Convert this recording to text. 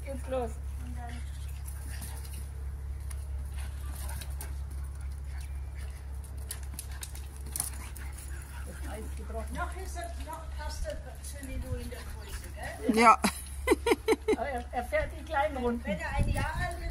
Jetzt geht's los. Und dann Das Eis gebrochen. noch hast du Zündung in der Größe, gell? Ja. Aber er fährt die kleinen Runden. Wenn er ein Jahr alt